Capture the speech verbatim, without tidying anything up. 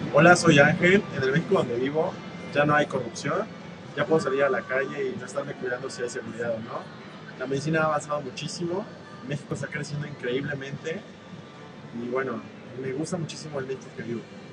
Hola, soy Ángel. En el México donde vivo ya no hay corrupción. Ya puedo salir a la calle y no estarme cuidando si hay seguridad o no. La medicina ha avanzado muchísimo. México está creciendo increíblemente. Y bueno, me gusta muchísimo el México que vivo.